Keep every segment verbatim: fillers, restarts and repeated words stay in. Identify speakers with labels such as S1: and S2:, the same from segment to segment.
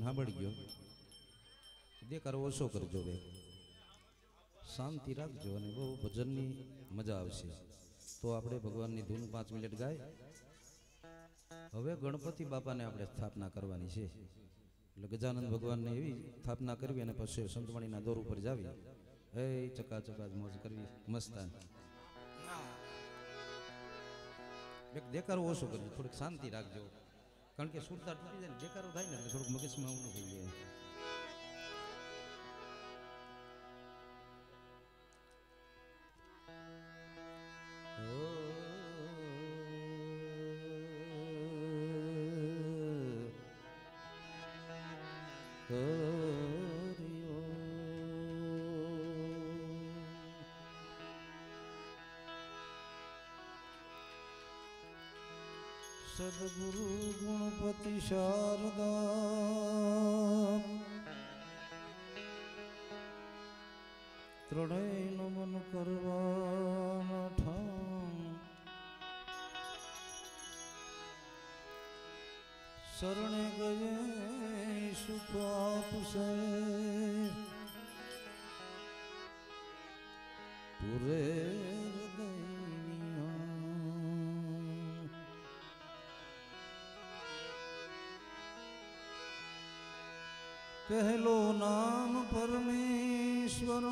S1: સાંભળી ગયો દેખારો ઓછો કરજો બે શાંતિ રાખજો અને બહુ ભજનની મજા આવશે તો આપણે ભગવાનની ધૂન પાંચ મિનિટ ગાય હવે ગણપતિ બાપાને આપણે સ્થાપના કરવાની છે એટલે ગજાનંદ ભગવાનને એવી સ્થાપના કરવી અને પછી સંતવાણીના દોર ઉપર જાવી એ ચકાચકાજ મોજ કરવી મસ્તાન એક દેખારો ઓછો કરજો થોડીક શાંતિ રાખજો કારણ કે સુરતા તૂટી જાય ને દેખારો થાય ને એટલે થોડુંક મગજમાં ઊંડું થઈ જાય
S2: सद्गुरु गणपति शारदा त्रणय नमन करवाना ठाम शरणे गए सुख आपसे पूरे पहलो नाम परमेश्वर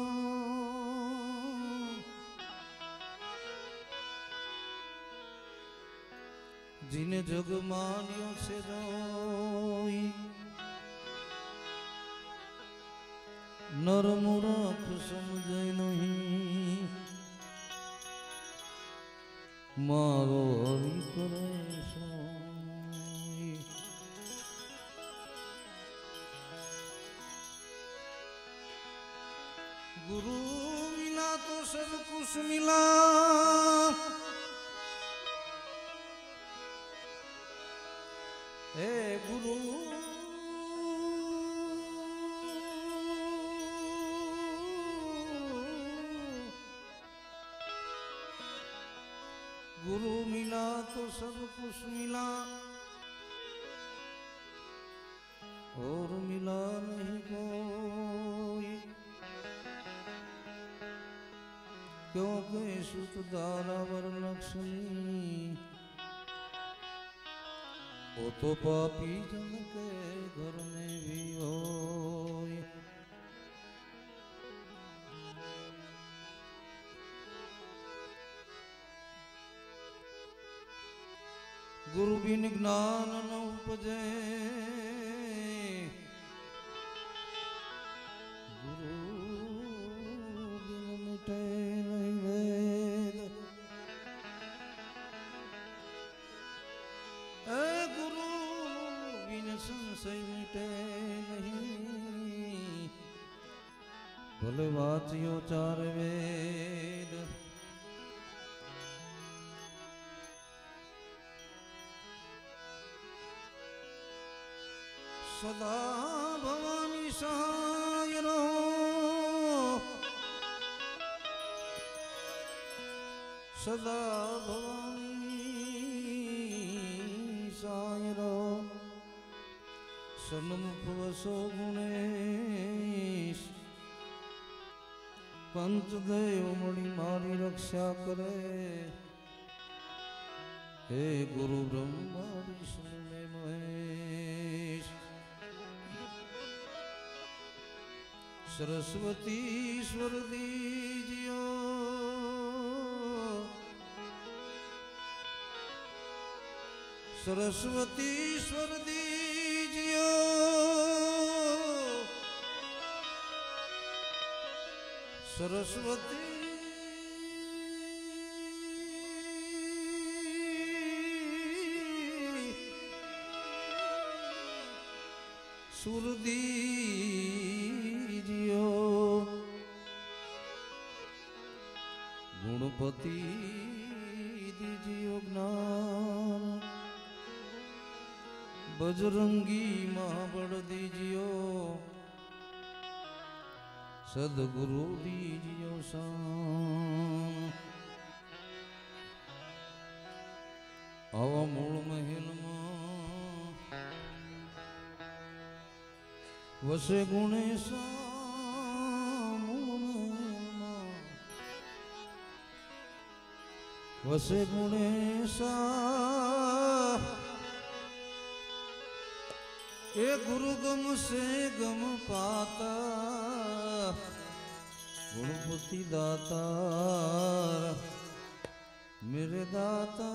S2: जिन्हें जग मानियो से रोई नर मूर्ख समझे नहीं मारो हरि करे सोई गुरु मिला तो सब कुछ मिला हे गुरु गुरु मिला तो सब कुछ मिला और मिला नहीं कोई क्योंकि सुत दारावर लक्ष्मी वो तो पापी जन के घर में भी हो गुरु बिन ज्ञान न उपजे गुरु बिन मिटे नहीं वेद ए गुरु बिन संशय मिटे नहीं भले वाचियो चार वेद सदा भवानी सहाय रहो सदा भवानी सहाय रहो सन्मुख वसो गुणेश पंचदेव मणि मारी रक्षा करे हे गुरु ब्रह्मा विष्णु में महेश सरस्वती ईश्वर दीजियो सरस्वती ईश्वर दीजियो सरस्वती सुर दीजियो गुणपति दीजियो ज्ञान बजरंगी महाबल दीजियो सदगुरु दीजियो शान आवा मूल महल में
S1: વસે ગુણેશ વસે ગુણેશ એ ગુરુ ગમ સે ગમ પાતા गुणपति दाता मेरे दाता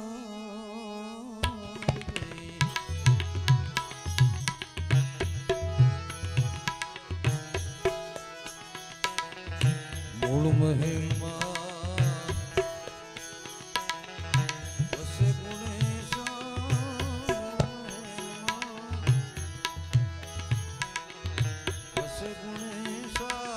S1: मूल महिमा वसे गुणेश वसे गुणेश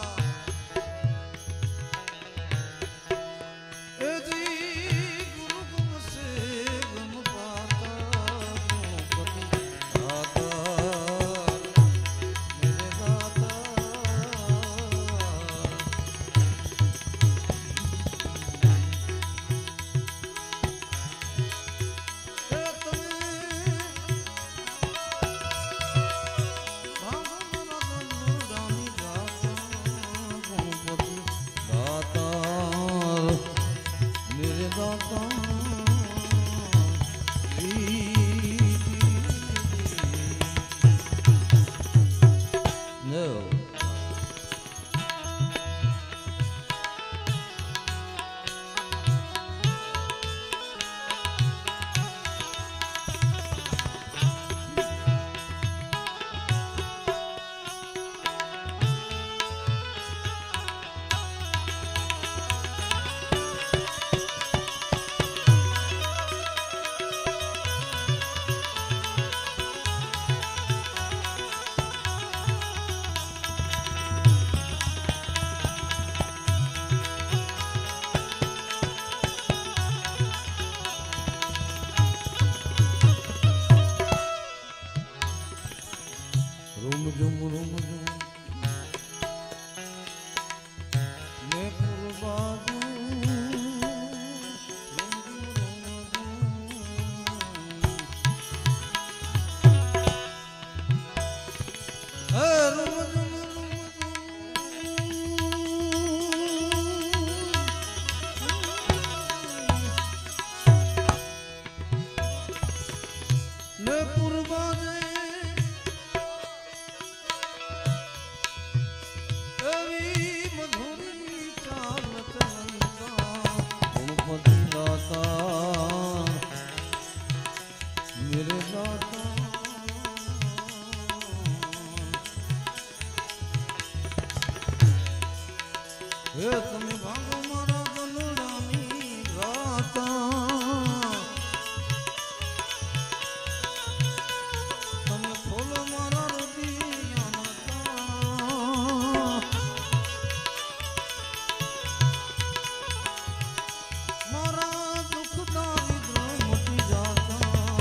S1: रूम जुम रूम जुम मैं पुरबाजू मेरे दाता हे तमे भागो मारा दलडानी गाता तमे खोलो मारा हृदय मारा दुख दानी मटी जाता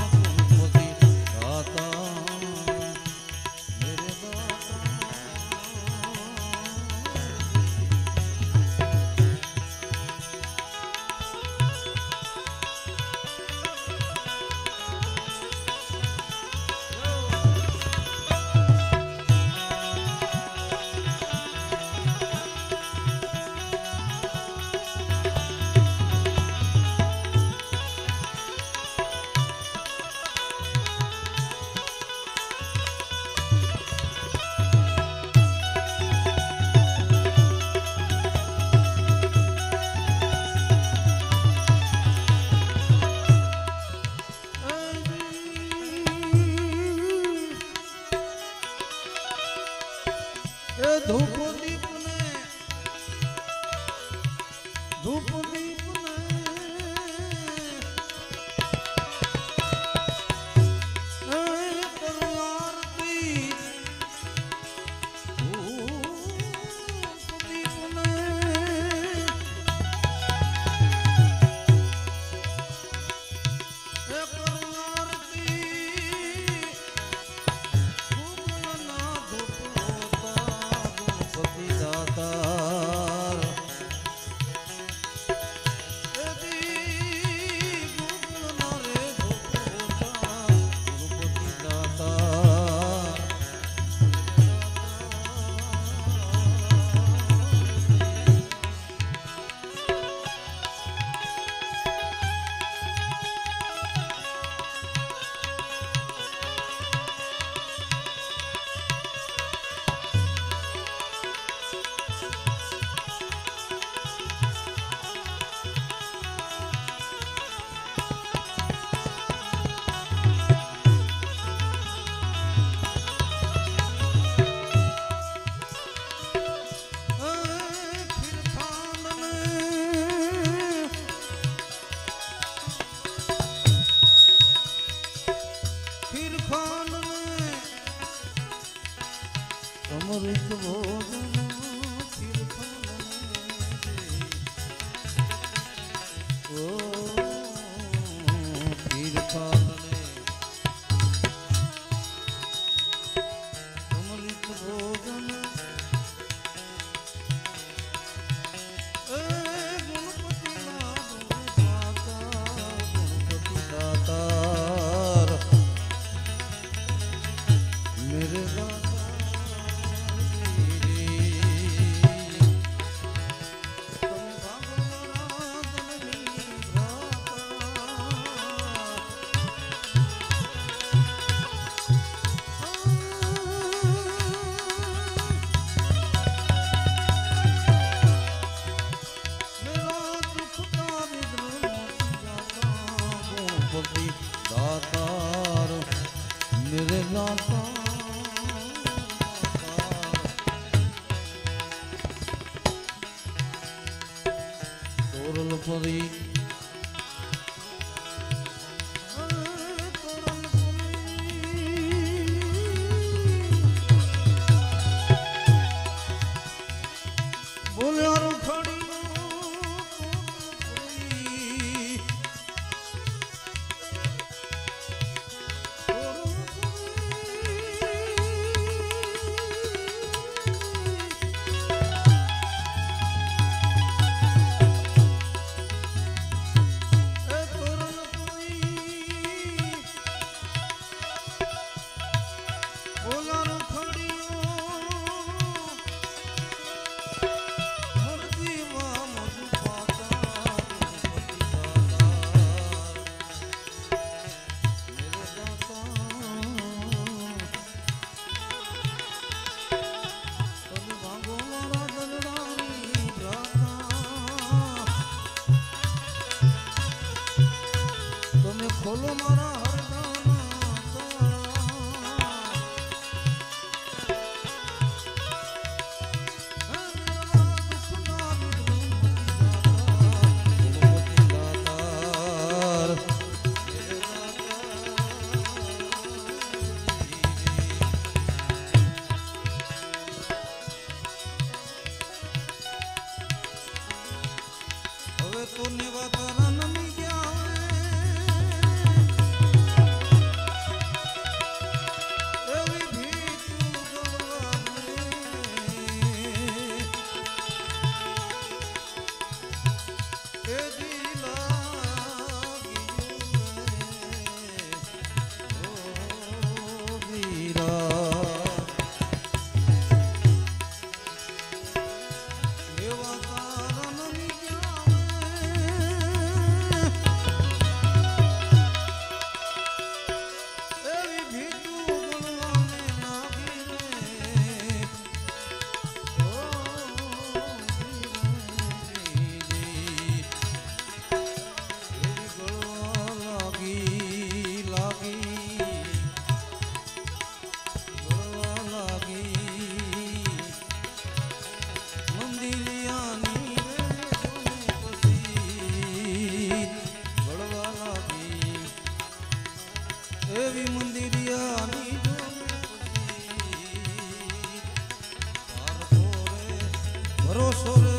S1: धूप दीप ने धूप दीप ने करो आरती धूप दीप ने करो आरती धूप ना धूप होता
S2: અમૃત ભોજન તીર્થન ઓ તીર્થન અમૃત ભોજન दातार मेरे दाता तोरल परी बोले और खड़ी खोलो मारा હવે તો નિવાતા નમી ગયા એવી મંદિરિયાની ભરોસો રે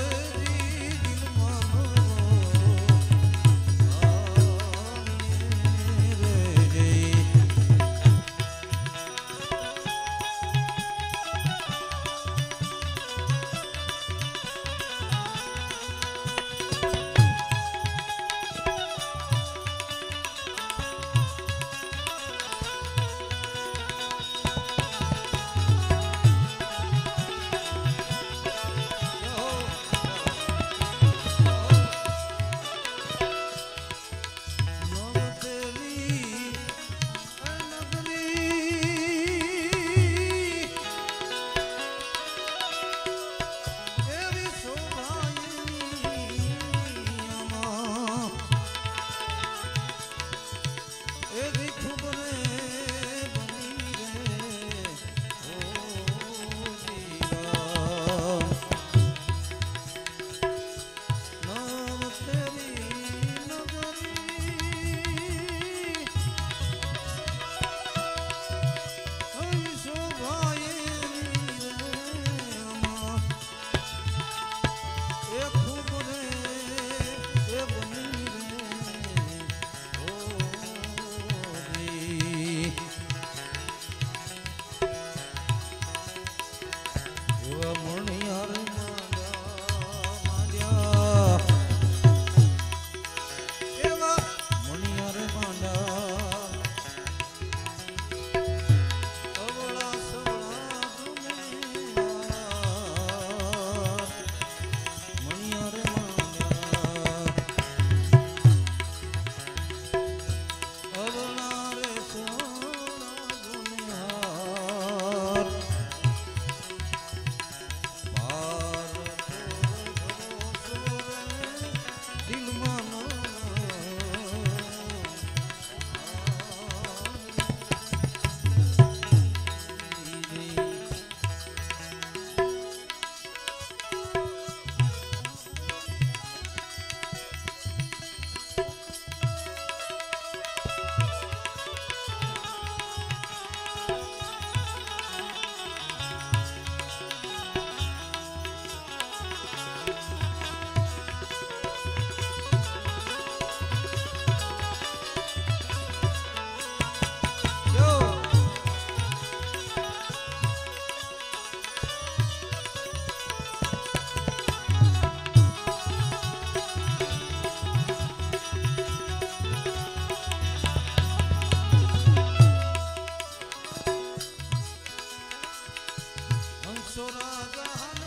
S1: कंसो राजा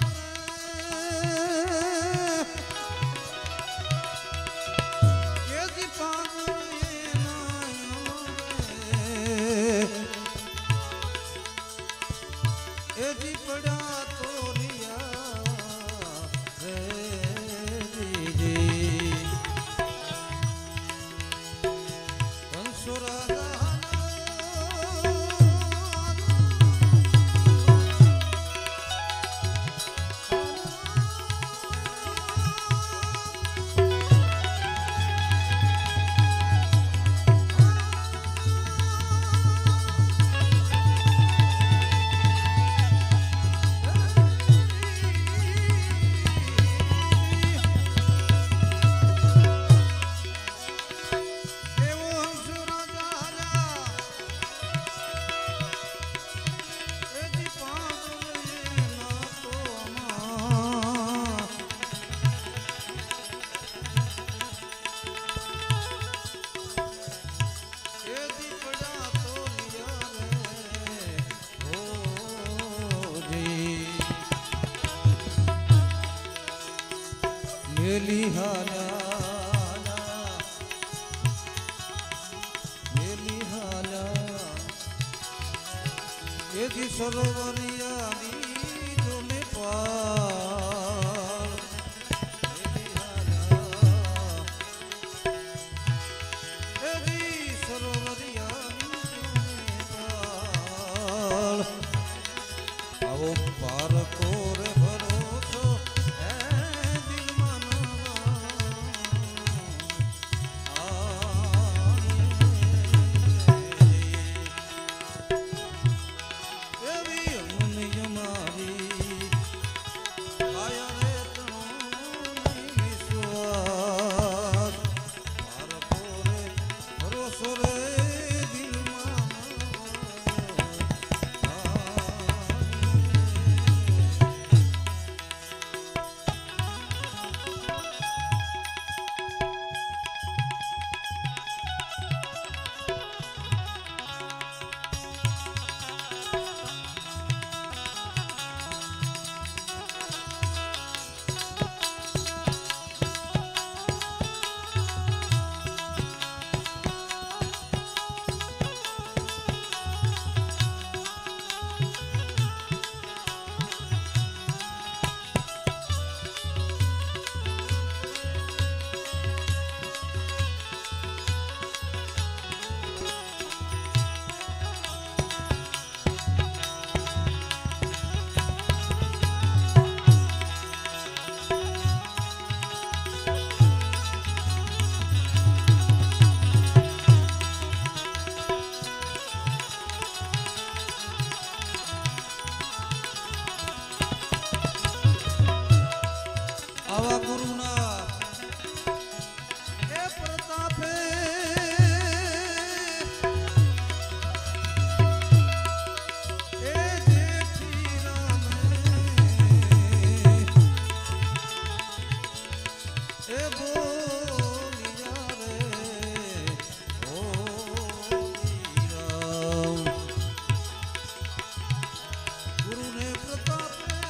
S1: ये जी पागल ये जी पड़ा तोरिया रे जी कंसो राजा मेली हाला मेली हाला ये जी सरोवरिया जो में पार मेली हाला ये जी सरोवरिया जो में पार आवो पार को रे भरोसो आवा गुरुनाथ ए प्रतापे ए जेठी राम ए बोलिया रे ओ राम गुरु ने प्रताप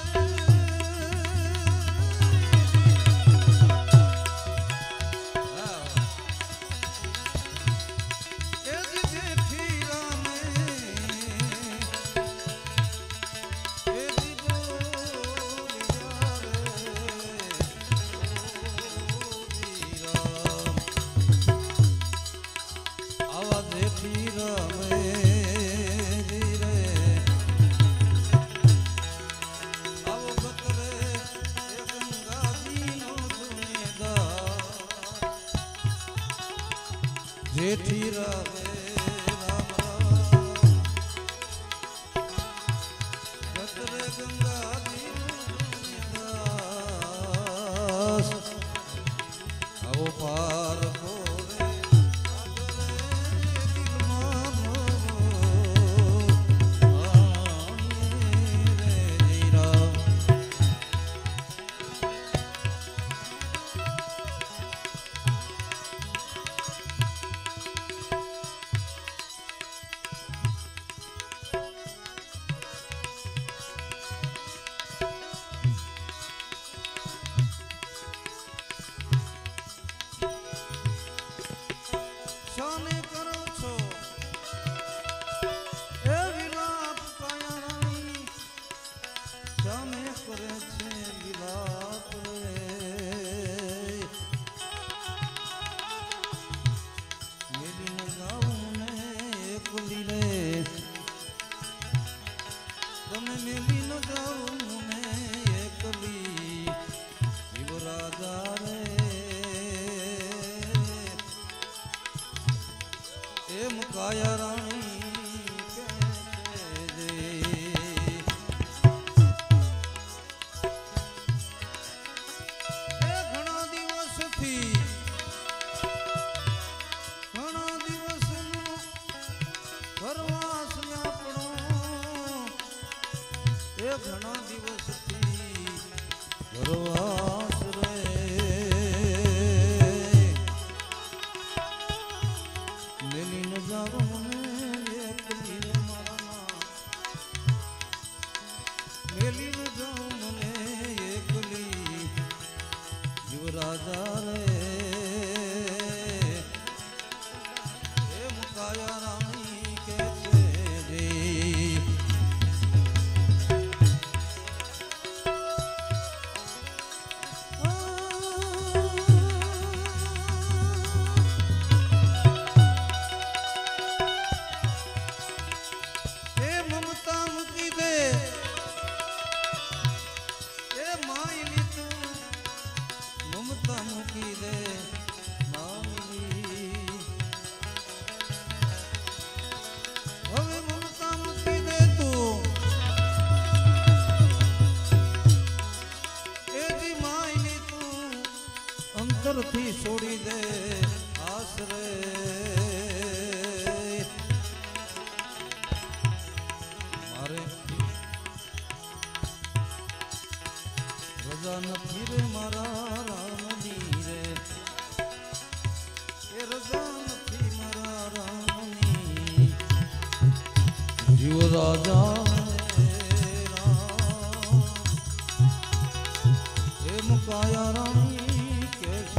S1: जेठी रामे राम राम गतरे गंगा दास आओ पार कोरे दिल मानो रे राम
S2: સામે કરે છે વિલાપ રે મેલી ન જાઉં ને એકલી રે તમે મેલી ન જાઉં ને એકલી શિવરાજા રે એમ કાયા રાણી કે છે જે એ ઘણા દિવસથી ઘણા દિવસનો પ્રવાસ આપણો એ ઘણા દિવસથી પ્રવાસ રે મેલી ન જાવ મને એકલી રે મારા મેલી ન જાવ મને એકલી યુવરાજા રે એ મુકાયા રાણી કે છે રે એ મમતા મૂકી દે એ માયલી તું મમતા મૂકી દે માયલી હવે મમતા મૂકી દે તું એ જી માયલી તું અંતરથી છોડી દે આશરે મારે રજા નથી રે મારા રામની રે એ રજા નથી મારા રામની જીવ રાજા રે રામ એ મુકાયા રાણી કે છે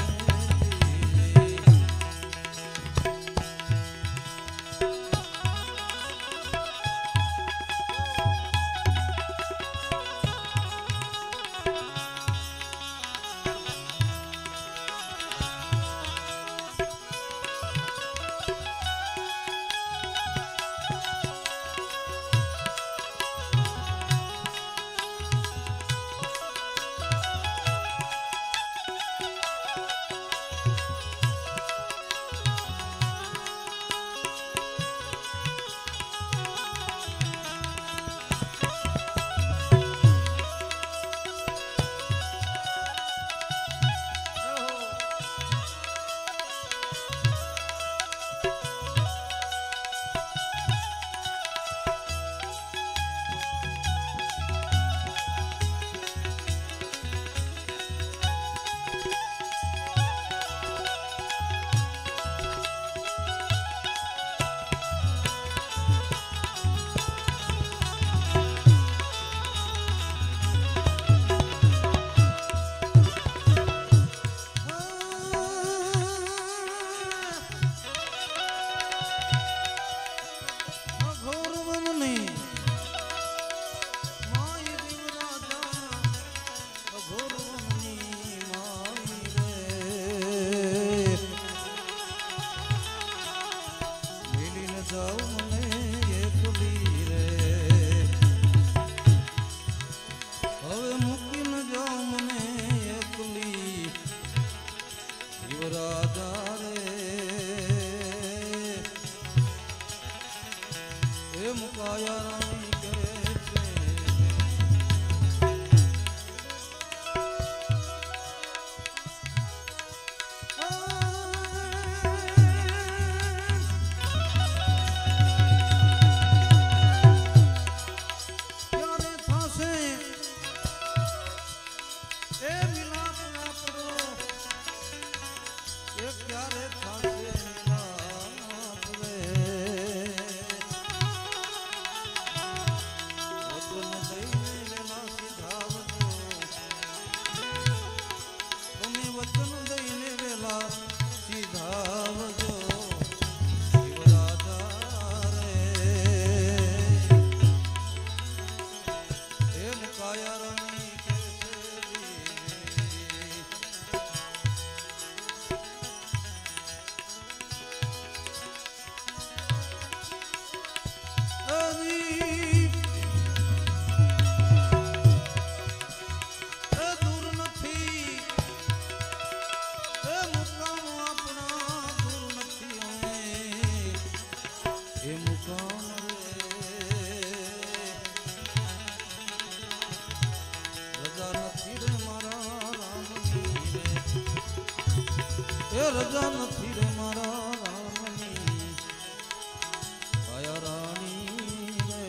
S1: રજા નથી રે મારા રામની કાયા રાણી રે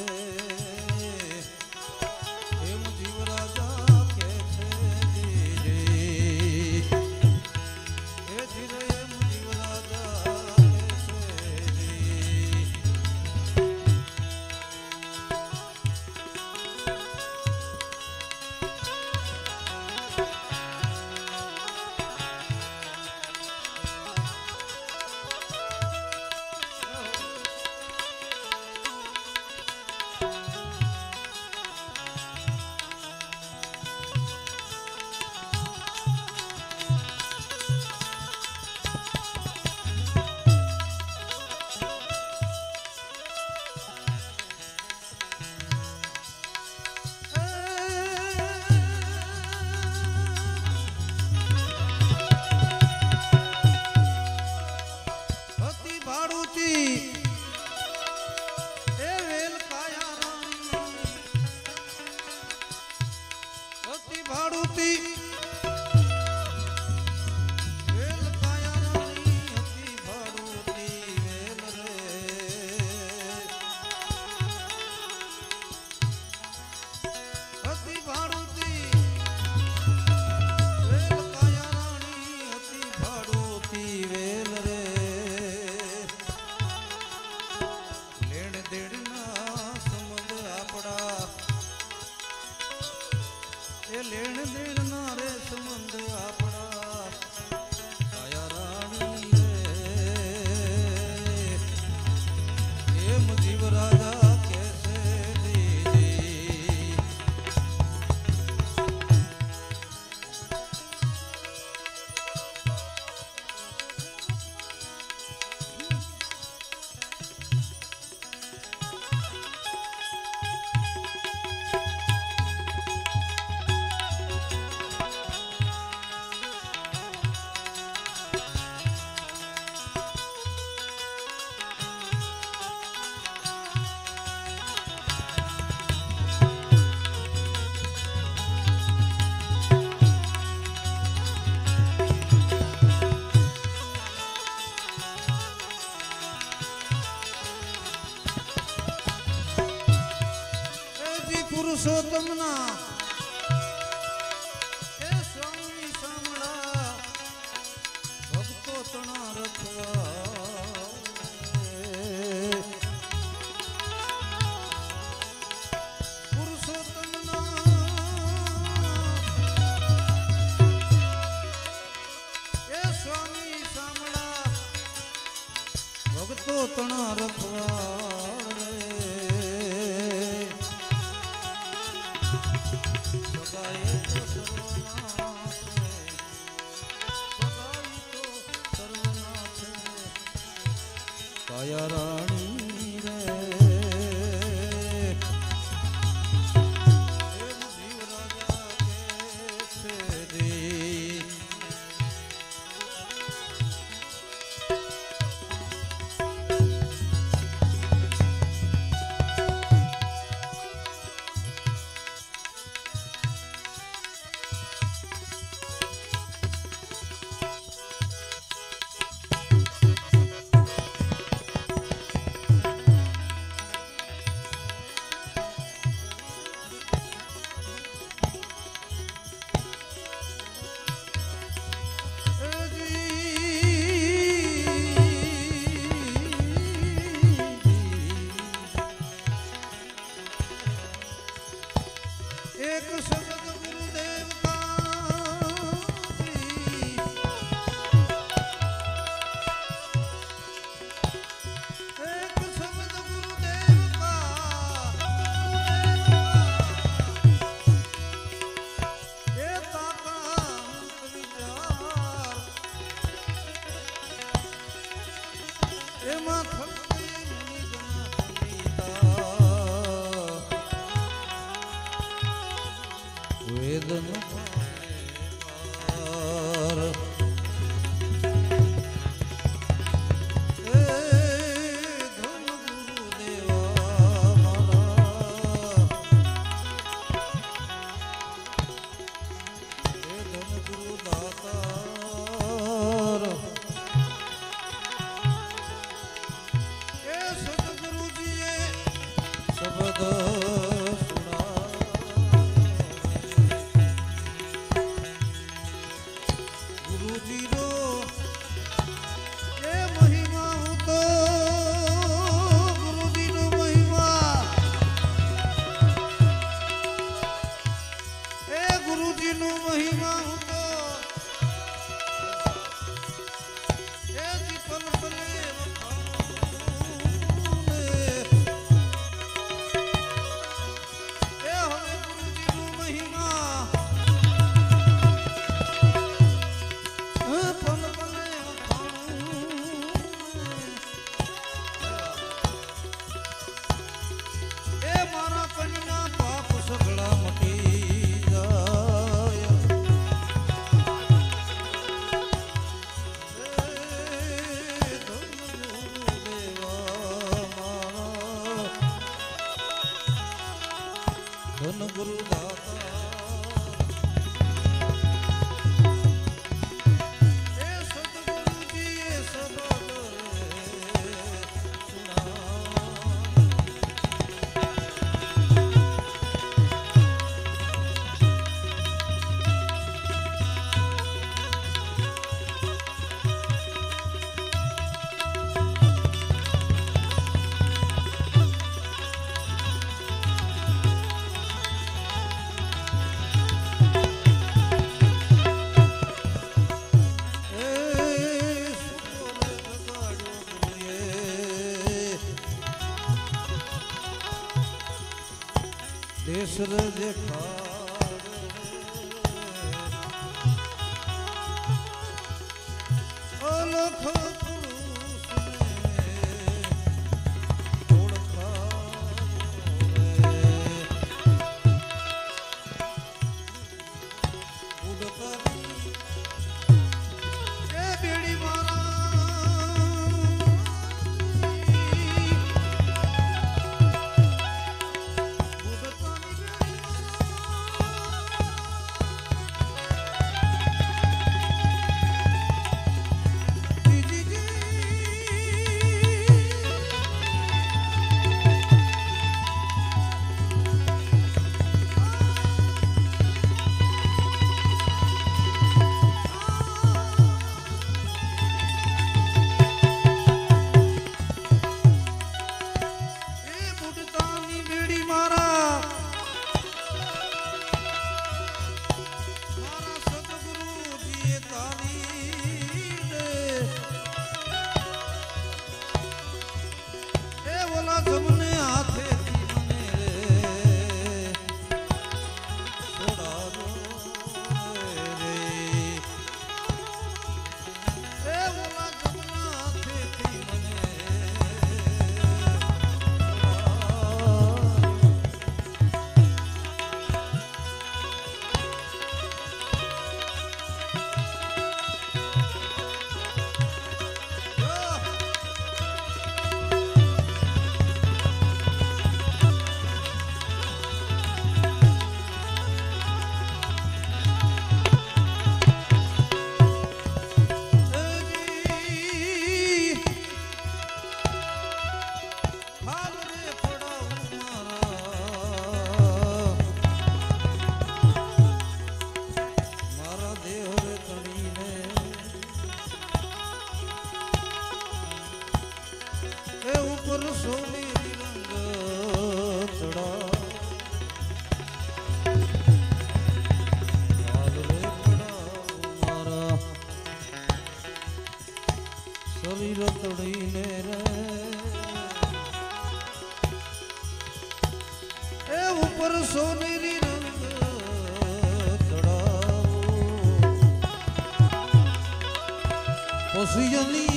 S1: એમ જીવ રાજા કે છે જી એ ધીરે એમ જીવ રાજા કે છે જી લેણ દેણ ના રે સંબંધ આપણા કાયા રાણી રે એમ જીવ રાજા કે છે દીદી પુરુષોત્તમના એ સ્વામી સાંભળા ભક્તો તણા રખવા પુરુષોત્તમના એ સ્વામી સાંભળા ભક્તો તણા રખવા કાયા રાણી રે એમ જીવ રાજા કે છે જી एक शब्द गुरुदेव का एक शब्द गुरुदेव का ये ताका विचार एमा थकती मुनि जना वेदन गुरु दाता
S2: ધન ગુરુ દાતા એ સદગુરુજી એ સદા કરે સુના દેશ દેખાડ અલખ પુરુષને ઓળખાવે ઉડતાની એ બેડી તમને હાથેથી મને રે છોડાવો રે એ ઓલા તમને હાથેથી મને ઉપર સોનેરી રંગ ચડા મારા શરીર તળીને રે એ ઉપર સોનેરી રંગ ચડાવો પોસિયની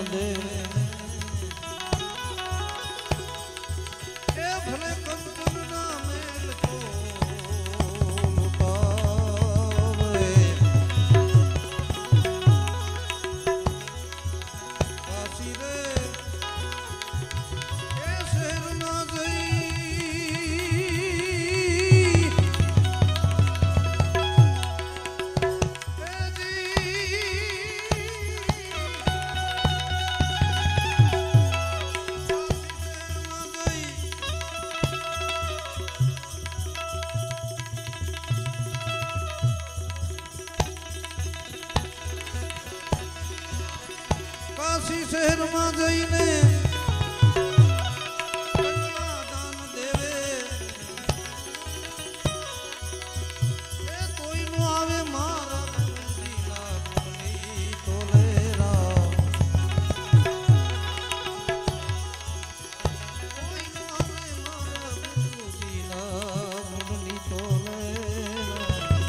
S2: દેવે એ ભલે કંચન ના મેલ તો લૂટાવે કાશી રે એ શહેરમાં જઈ કાશી શહેરમાં જઈને કન્યાદાન દેવે એ કોઈનું આવે મારા ગુરુજીના ગુણની તોલેરા કોઈનું આવે મારા ગુરુજીના ગુણની તોલેરા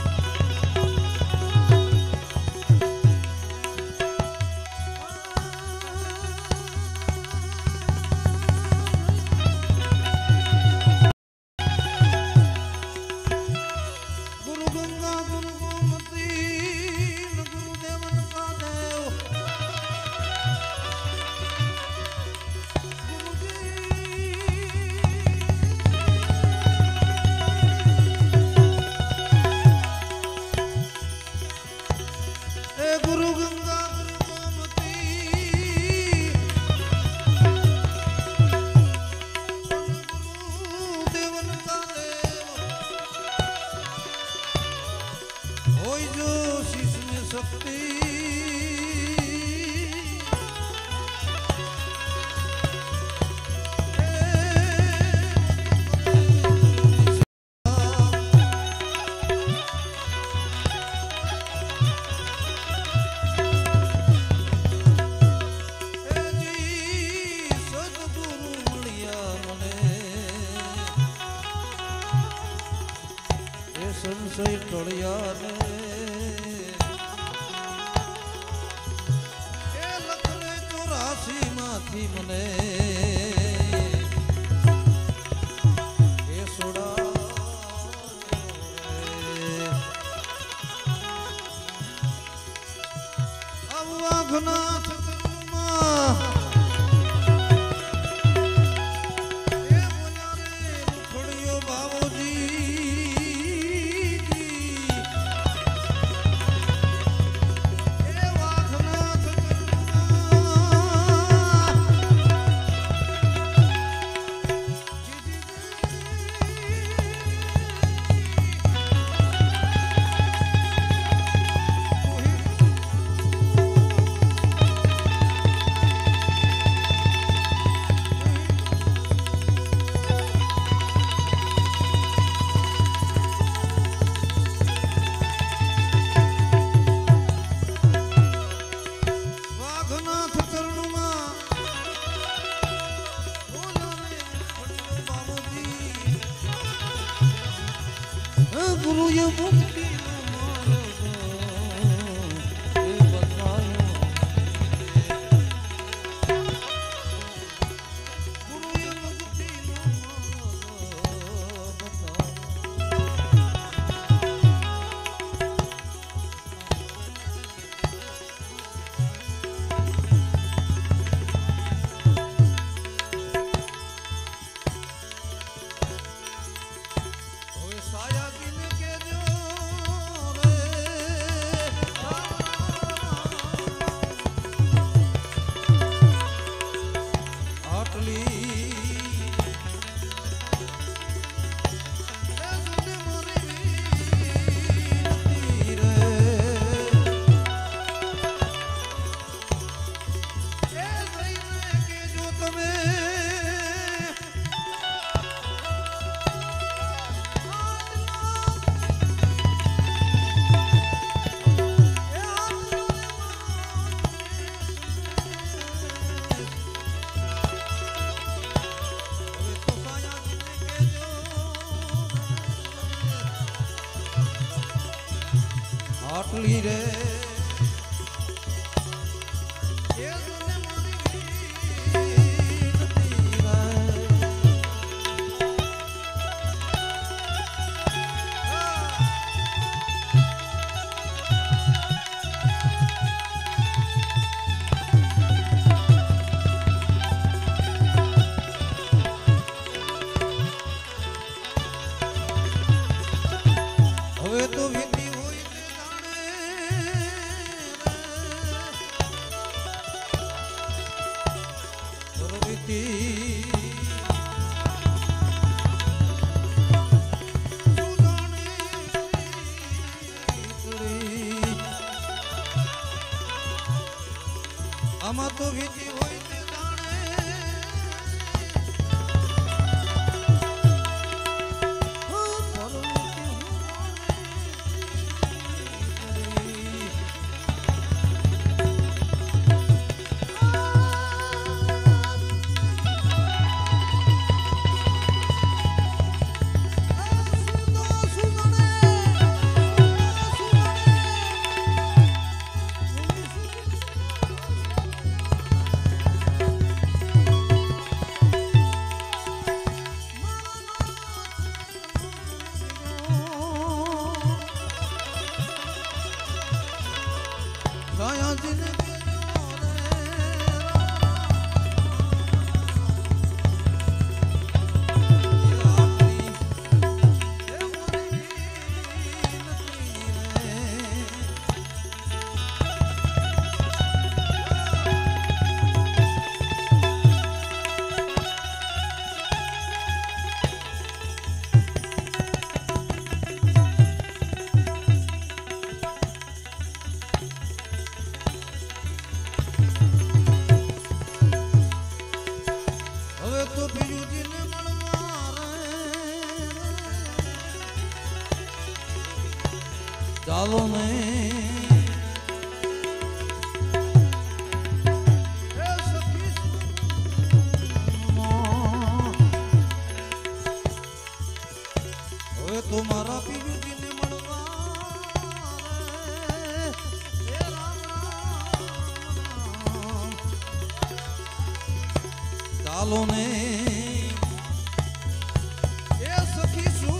S2: गुरु गंगा गुरु गोमती गुरु देवन का देव गुरुजी ए गुरु गंगा गुरु गोमती गुरु देवन का देव होई जो शीश में शक्ति ए जी सद्गुरु મળ્યા મને એ સંશય ટળ્યા ને એ લખને ચોરાસી માંથી મને એ સોડા આવા ઘના ચક્રમાં એ બોલ્યા રે રૂખડિયો બાવોજી એ વાઘના વાઘનાથ ચરણમાં બોલાને રૂખડિયો બાવોજી ગુરુએ મુક્તિનો માર્ગ એ બતાવ્યો ગુરુએ મુક્તિનો માર્ગ બતાવ્યો ઓય સાયાજીને કેજો રે આટલી એ સુને મોરી વીરતી રે એ જઈને કેજો તમે આટલી રે એ સુને મોરી એમાં તો વીતી હોય તે જાણે હા, પરવતી હું ચાલો ને હવે તો મારા પીયુજીને મળવા હે રામ રામ ચાલો ને એ સખી શું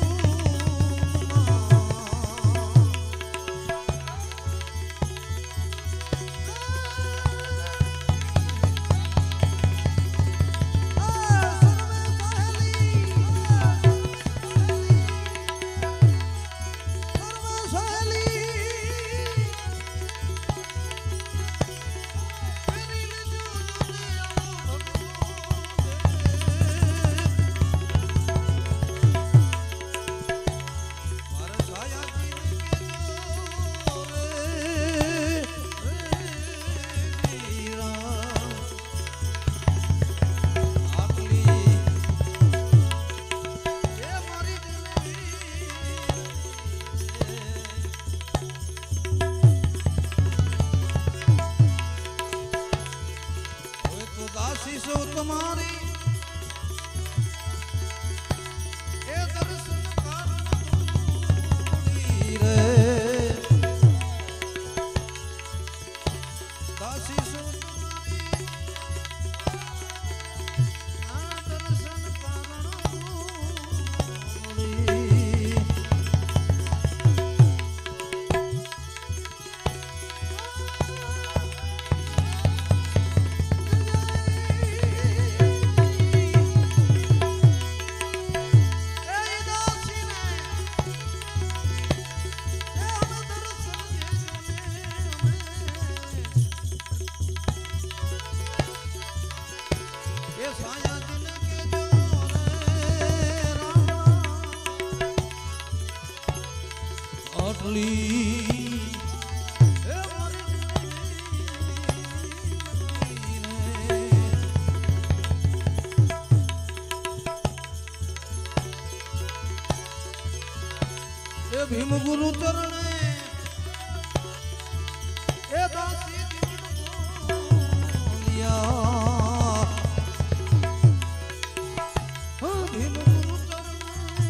S2: तुम्हारी ए दर्शन कारी रे दासी सो तुम्हारी आ दर्शन कारी भीम गुरु चरणे ए दासी बोलिया भीम गुरु चरणे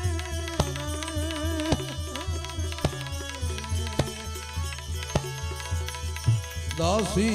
S2: दासी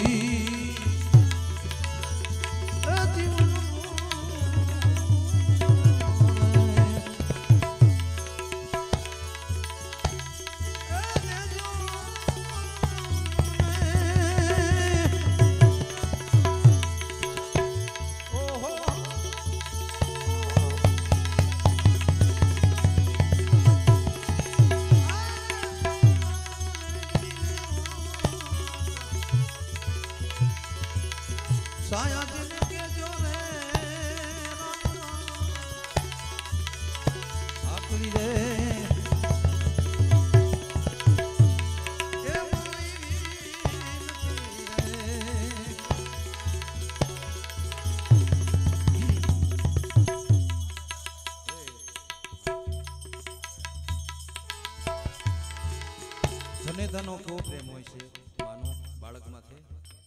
S1: જનેતાનો કેવો પ્રેમ હોય છે માનો બાળક માથે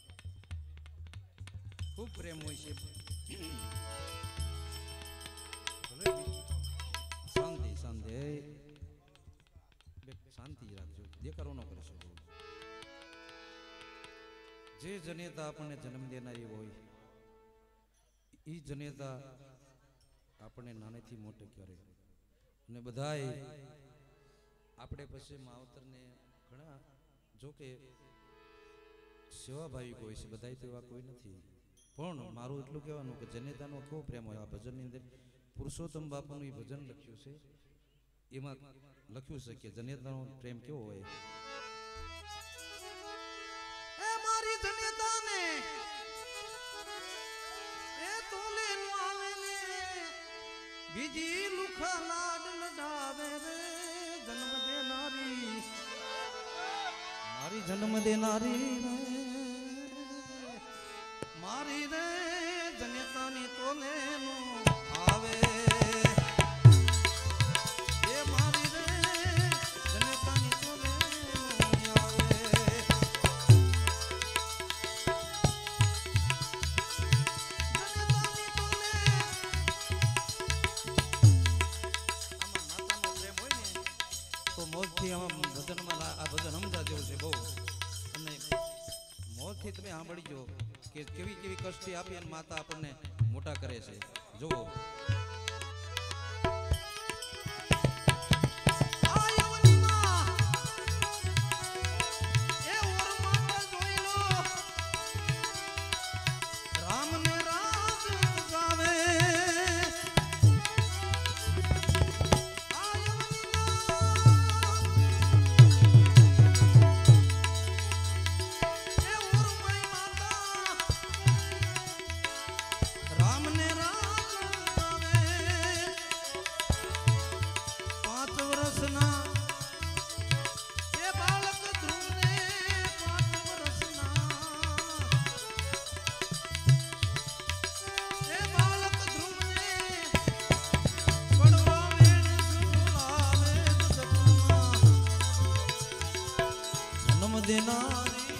S1: ખૂબ પ્રેમ હોય છે શાંતિ શાંતિ એ બે શાંતિ જ રાખજો દેખાડો ન કરશો જે જનેતા આપણને જન્મ દેનારી હોય એ જનેતા આપણને નાનેથી મોટે કરે અને બધાય આપણે પછી માવતરને ઘણા જો કે સેવાભાવિક હોય છે બધાય તો એવા કોઈ નથી પણ મારું એટલું કહેવાનું કે જનેતાનો કેવો પ્રેમ હોય આ ભજનની અંદર પુરુષોત્તમ બાપુનું એ ભજન લખ્યું છે એમાં લખ્યું છે કે જનેતાનો પ્રેમ કેવો હોય
S2: એ મારી જનેતાને એ તોલે નો આવે ને બીજી લુખા લાડ લડાવે રે જન્મ દેનારી
S1: મારી જન્મ દેનારી રે
S2: મારી રે જનેતાની તોલે નો આવે એ મારી રે જનેતાની તોલે નો આવે જનેતાની તોલે
S1: આમાં માતાનો પ્રેમ હોય ને તો મોજથી આમાં ભજનમાં આ ભજન સમજા જેવું છે બહુ અને મોજથી તમે સાંભળી જો કે કેવી કેવી કષ્ટી આપી અને માતા આપણને મોટા કરે છે જુઓ દેનારી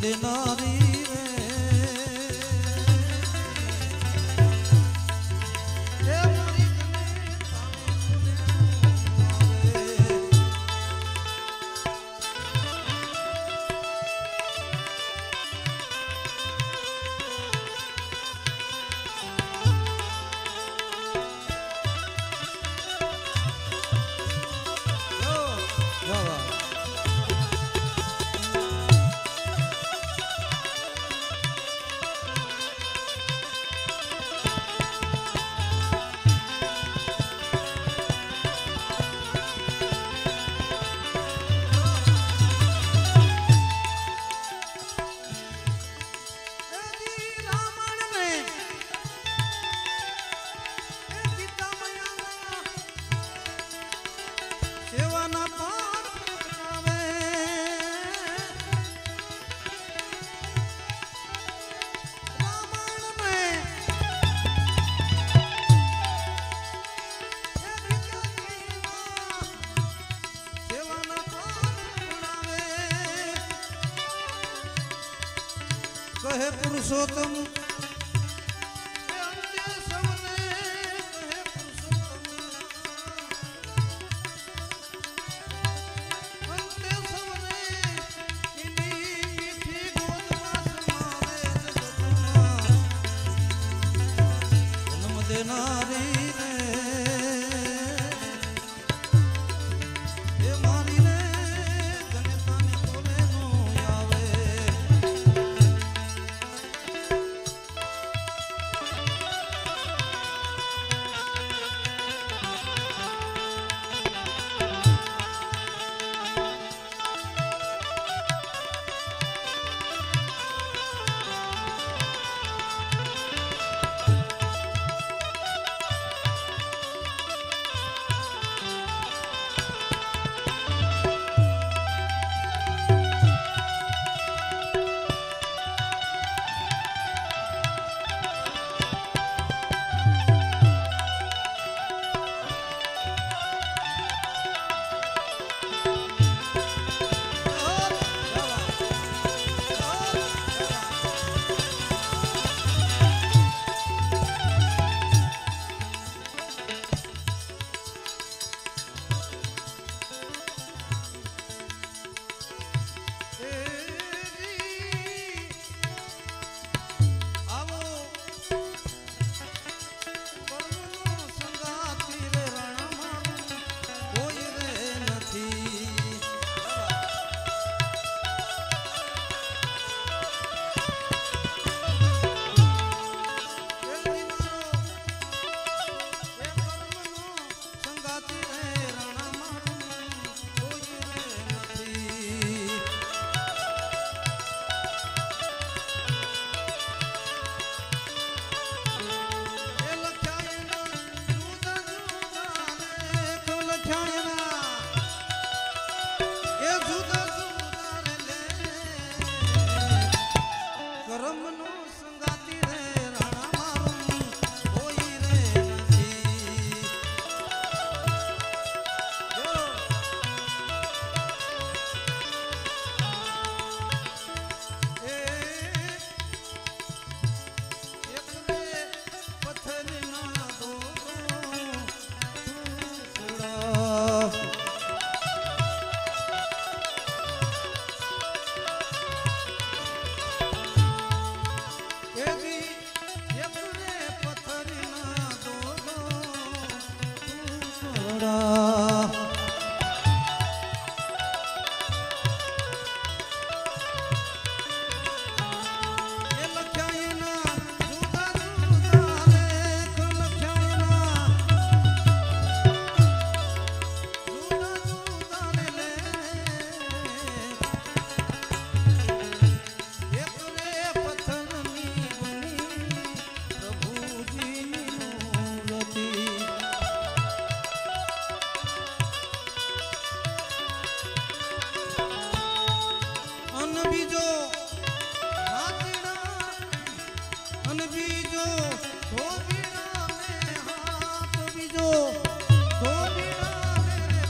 S2: દેનારી રે એ મારી તને કહે પુરુષોત્તમ અંતે સૌને કહે પુરુષોત્તમ અંતે સૌને એની મીઠી ગોદમાં સમાવે જગતમાં જન્મ દેનારી રે એ મારી રે જનતાને તોરે નો આવે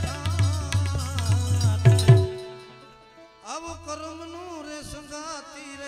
S2: કર્મનું રે સંગાતી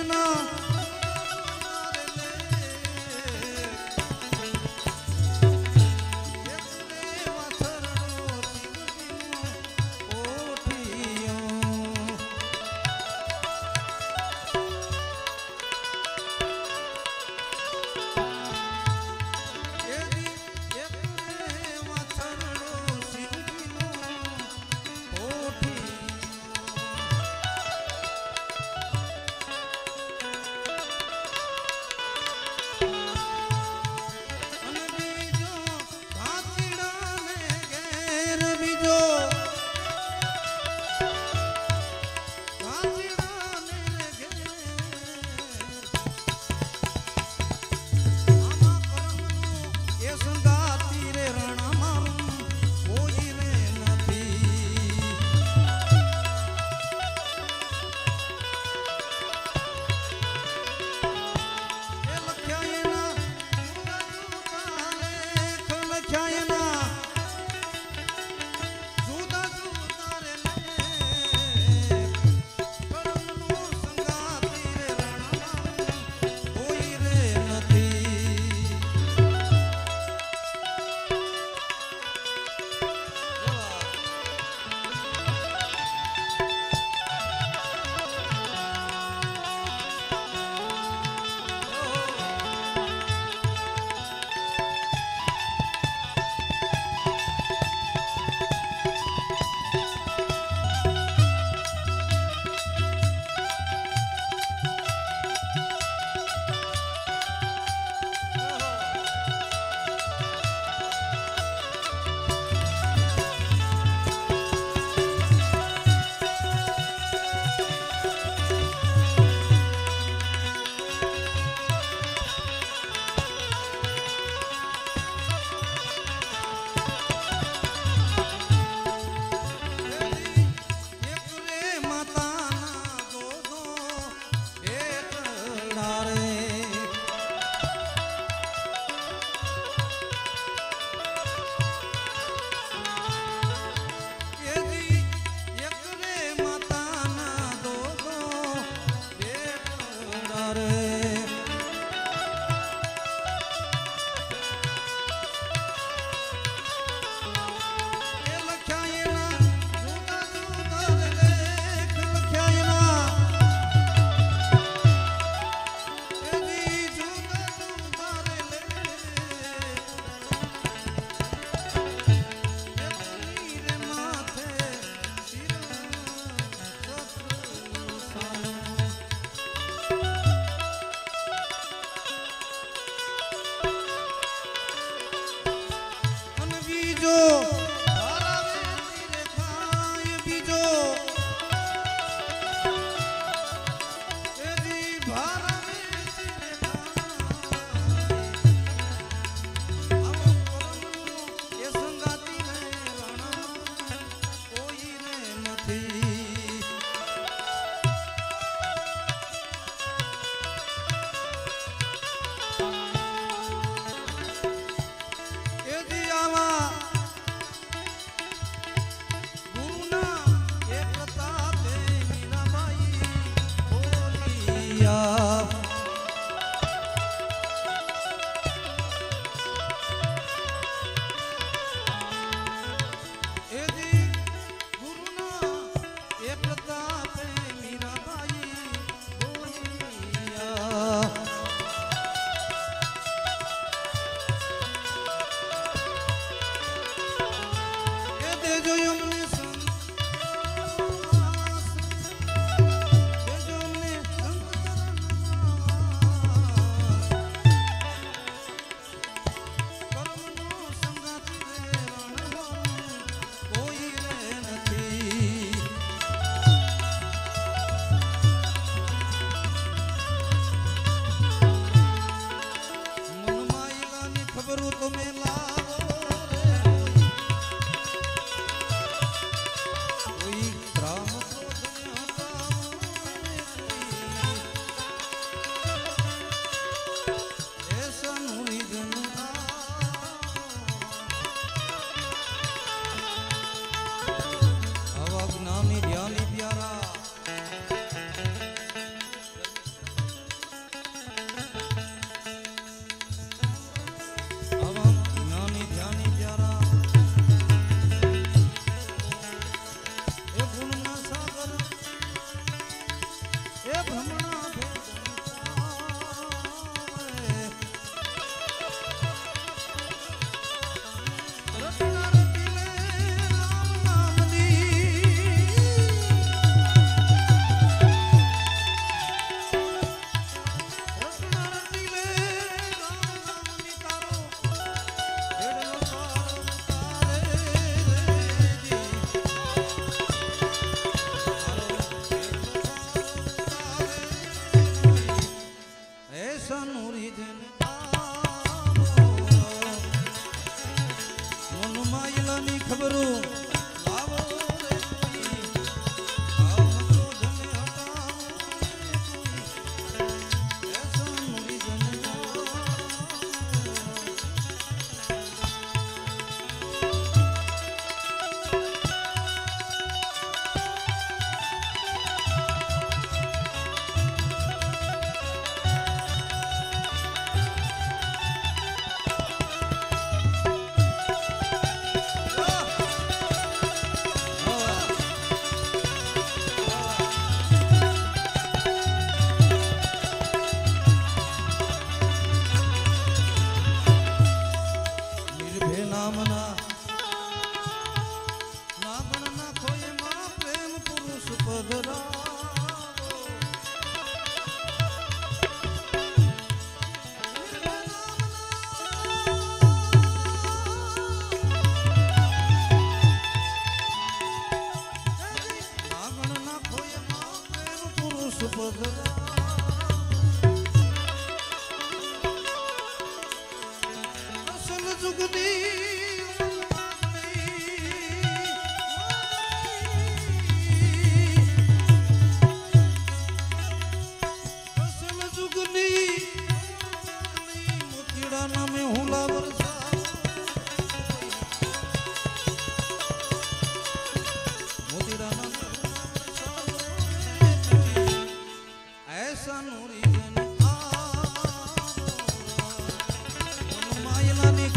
S1: ના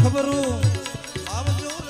S1: ખબરું
S2: આવજો રે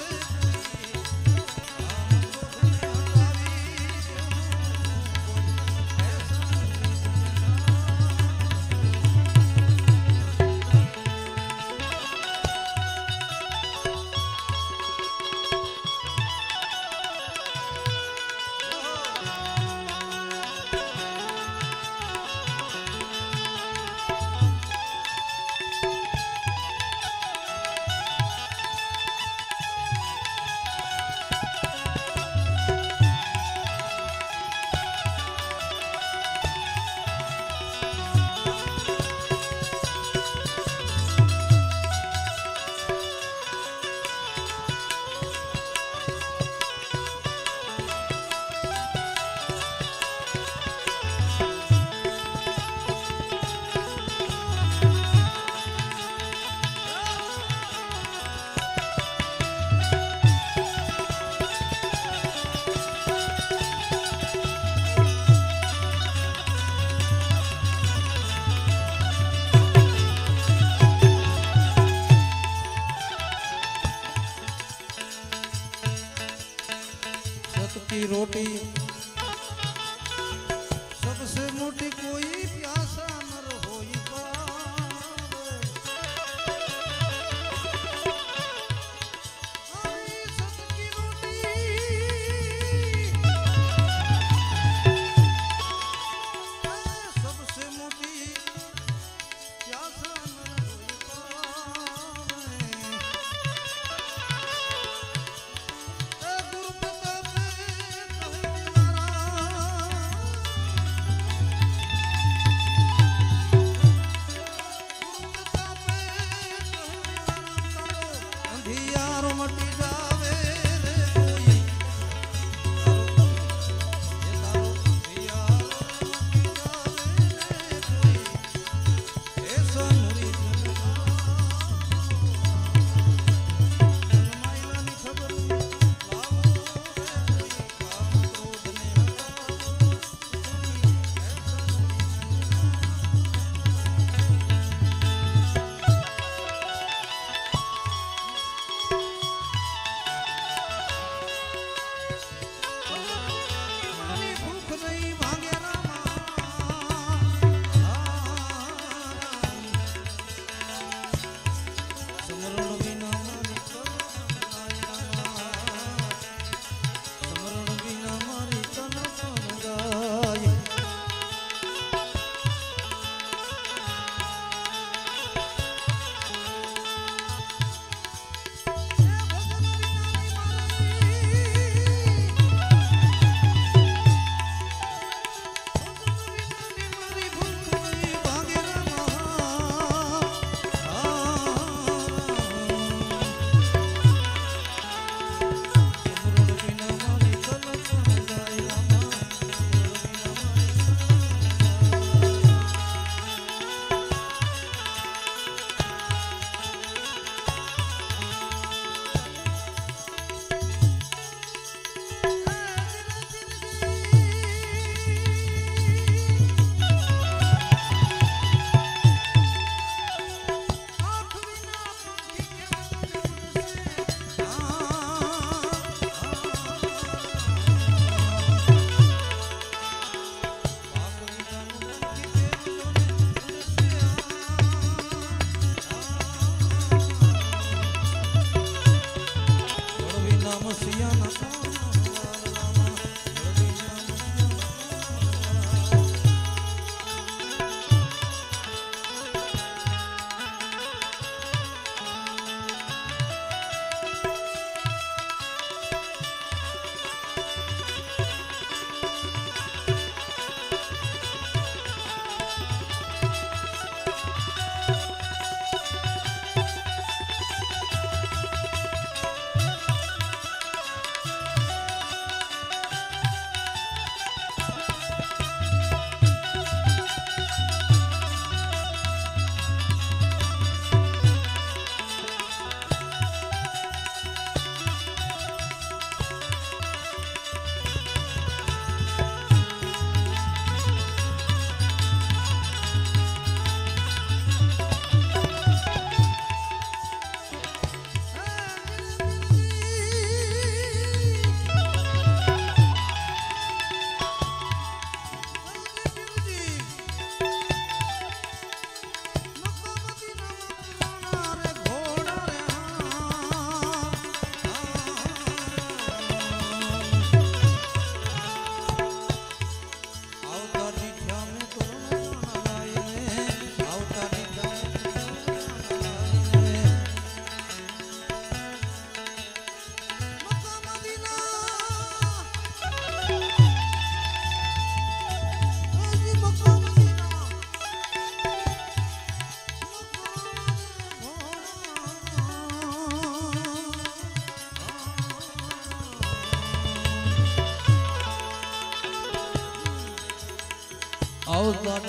S2: આવતા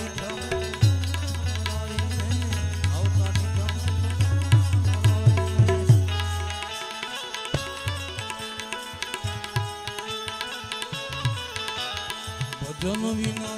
S2: ભજન વિના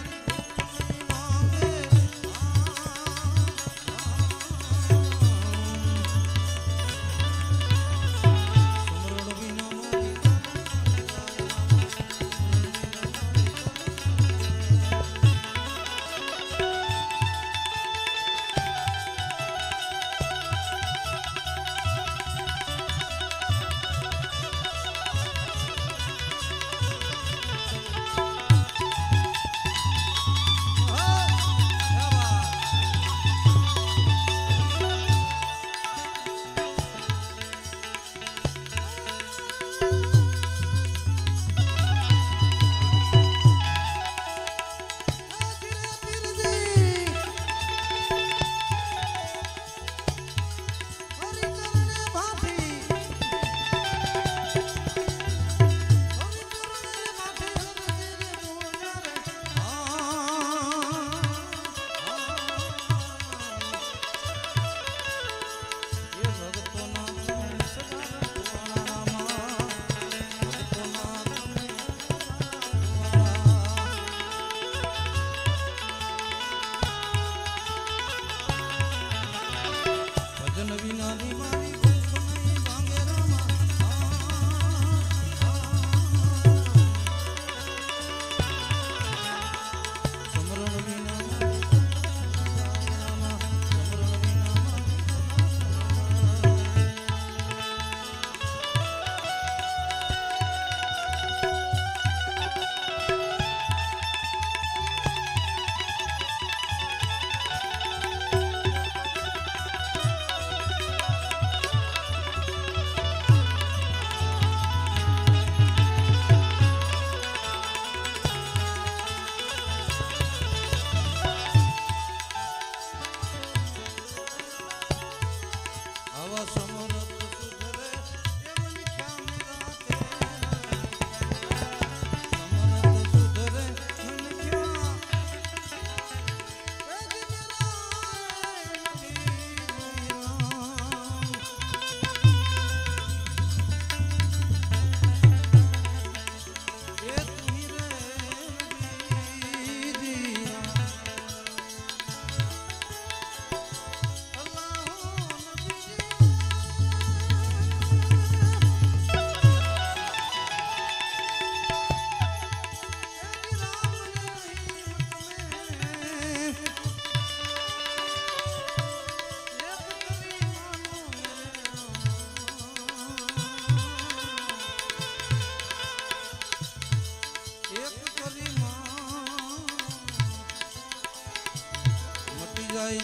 S2: જાય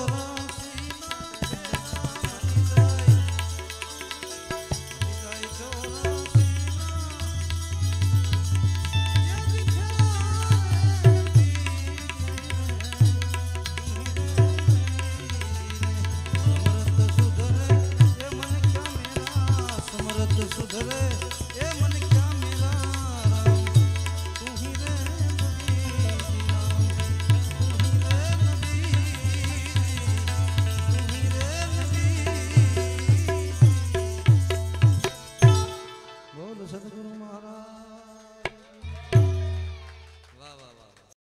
S2: ચોરાસી જાય ચોરાસી સમરથ સુધરે એ મન ક્યાં મેરા સમરથ સુધરે